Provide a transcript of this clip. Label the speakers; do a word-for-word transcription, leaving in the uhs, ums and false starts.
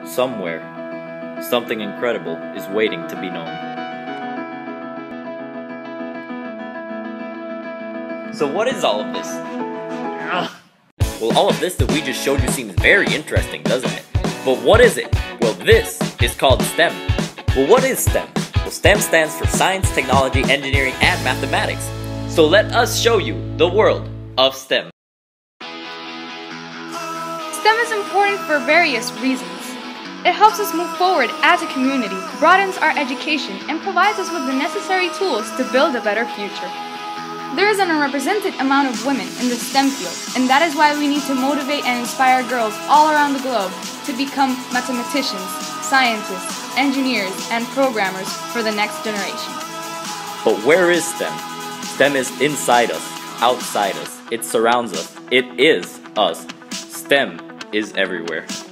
Speaker 1: somewhere, something incredible is waiting to be known. So what is all of this? Ugh. Well, all of this that we just showed you seems very interesting, doesn't it? But what is it? Well, this is called STEM. Well, what is STEM? Well, STEM stands for Science, Technology, Engineering, and Mathematics. So let us show you the world of STEM.
Speaker 2: STEM is important for various reasons. It helps us move forward as a community, broadens our education, and provides us with the necessary tools to build a better future. There is an unrepresented amount of women in the STEM field, and that is why we need to motivate and inspire girls all around the globe to become mathematicians, scientists, engineers, and programmers for the next generation.
Speaker 1: But where is STEM? STEM is inside us, outside us. It surrounds us. It is us. STEM is everywhere.